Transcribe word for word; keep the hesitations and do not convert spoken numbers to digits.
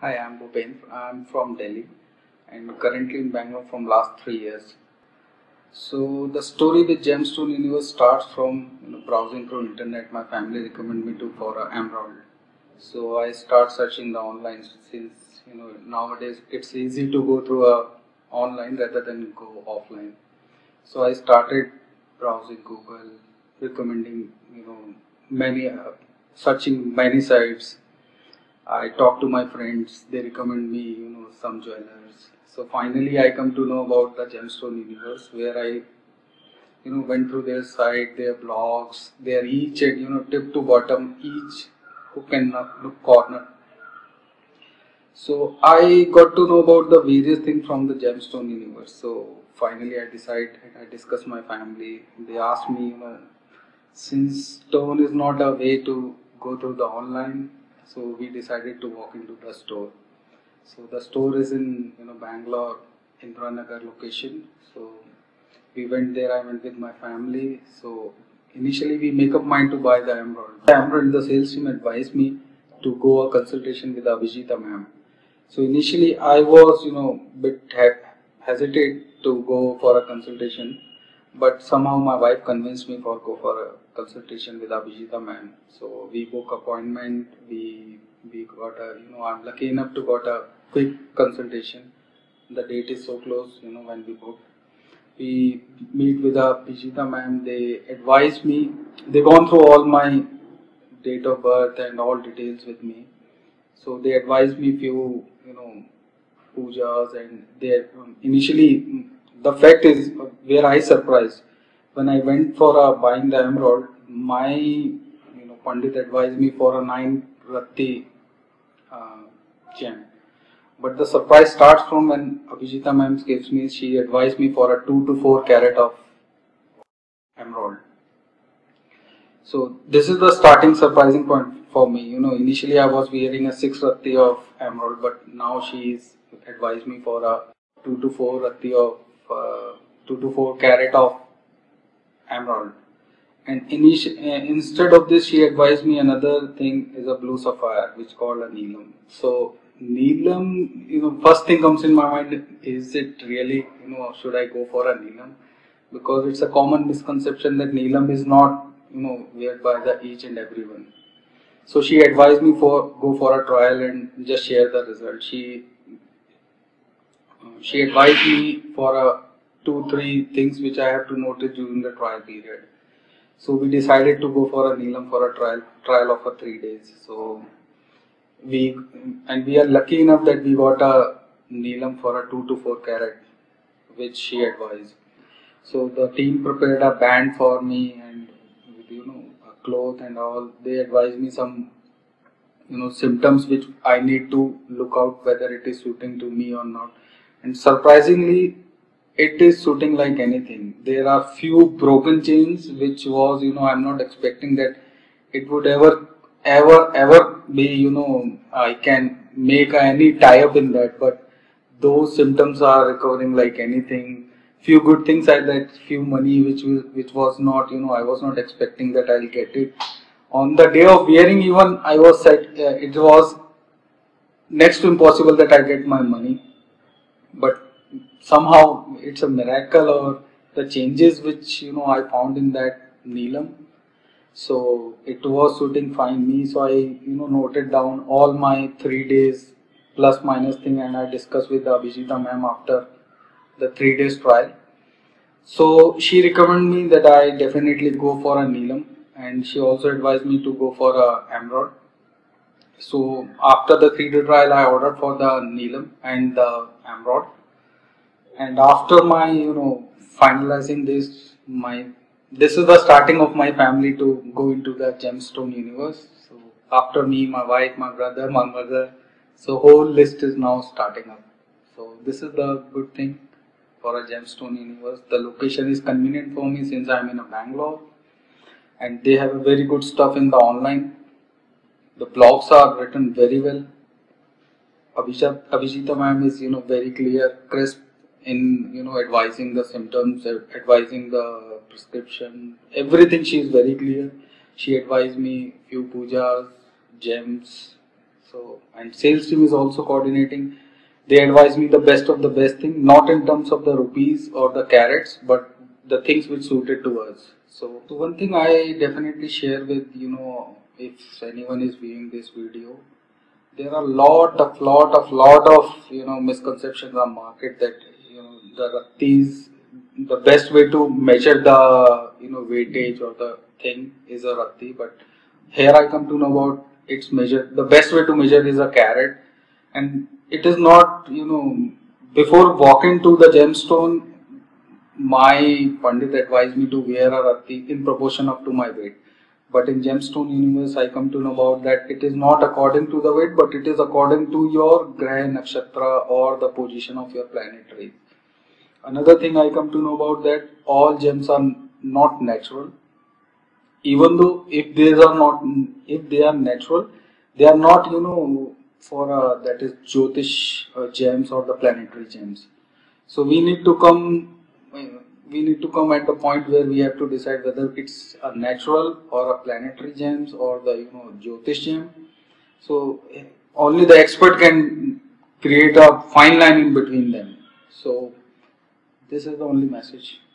Hi, I'm Bhupen. I'm from Delhi and currently in Bangalore from last three years. So the story with Gemstone Universe starts from you know, browsing through internet. My family recommended me to for a emerald. So I start searching the online since you know nowadays it's easy to go through a online rather than go offline. So I started browsing Google, recommending you know many uh, searching many sites. I talk to my friends, they recommend me, you know, some jewelers. So finally I come to know about the Gemstone Universe where I, you know, went through their site, their blogs, their each, you know, tip to bottom, each hook and nook corner. So I got to know about the various things from the Gemstone Universe. So finally I decided, I discussed my family. They asked me, you know, since stone is not a way to go through the online, so we decided to walk into the store. So the store is in you know Bangalore, Indranagar location. So we went there. I went with my family. So initially we make up mind to buy the emerald. The emerald, the sales team advised me to go a consultation with Abhijita ma'am. So initially I was you know bit he- hesitate to go for a consultation, but somehow my wife convinced me for go for a consultation with Abhijita ma'am. So we book appointment. We we got a you know I'm lucky enough to got a quick consultation. The date is so close. You know when we book, we meet with Abhijita ma'am. They advise me. They gone through all my date of birth and all details with me. So they advised me few you know pujas and they um, initially mm, the fact is uh, where I surprised when I went for uh, buying the emerald. My you know Pandit advised me for a nine ratti uh, gem, but the surprise starts from when Abhijita ma'am gives me. She advised me for a two to four carat of emerald. So this is the starting surprising point for me. You know, initially I was wearing a six ratti of emerald, but now she's advised me for a two to four ratti of uh, two to four carat of emerald. And initi- uh, instead of this, she advised me another thing is a blue sapphire, which called a Neelam. So Neelam, you know, first thing comes in my mind: is it really, you know, should I go for a Neelam? Because it's a common misconception that Neelam is not, you know, wear by the each and everyone. So she advised me for go for a trial and just share the result. She uh, she advised me for a two three things which I have to notice during the trial period. So we decided to go for a Neelam for a trial trial of a three days. So we and we are lucky enough that we got a Neelam for a two to four carat, which she advised. So the team prepared a band for me and with you know a cloth and all. They advised me some you know symptoms which I need to look out whether it is suiting to me or not. And surprisingly, it is suiting like anything. There are few broken chains which was you know I'm not expecting that it would ever ever ever be you know I can make any tie up in that, but those symptoms are recovering like anything. Few good things I that few money which was, which was not you know I was not expecting that I'll get it on the day of wearing. Even I was said uh, it was next to impossible that I get my money, but somehow it's a miracle or the changes which you know I found in that Neelam. So it was suiting fine me. So I you know noted down all my three days plus minus thing and I discussed with Abhijita ma'am after the three days trial. So she recommended me that I definitely go for a Neelam and she also advised me to go for a emerald. So after the three day trial I ordered for the Neelam and the emerald. And after my you know finalizing this my this is the starting of my family to go into the Gemstone universe. So after me, my wife, my brother, my mother, so whole list is now starting up. So this is the good thing for a Gemstone universe. The location is convenient for me since I'm in a Bangalore and they have a very good stuff in the online. The blogs are written very well. Abhijita, Abhijita ma'am is you know very clear, crisp in you know advising the symptoms, advising the prescription, everything. She is very clear. She advised me few pujas, gems. So, and sales team is also coordinating. They advise me the best of the best thing, not in terms of the rupees or the carats, but the things which suited to us. So, so one thing I definitely share with, you know, if anyone is viewing this video, there are lot of lot of lot of you know misconceptions on market that you know the rattis, the best way to measure the you know weightage or the thing is a ratti, but here I come to know about its measure. The best way to measure is a carat, and it is not you know before walking to the gemstone. My Pandit advised me to wear a ratti in proportion up to my weight. But in Gemstone Universe, I come to know about that it is not according to the weight, but it is according to your Graha Nakshatra or the position of your planetary. Another thing I come to know about that all gems are not natural. Even though if they are not, if they are natural, they are not you know for uh, that is Jyotish uh, gems or the planetary gems. So we need to come we need to come at the point where we have to decide whether it's a natural or a planetary gems or the you know Jyotish gem. So only the expert can create a fine line in between them. So this is the only message.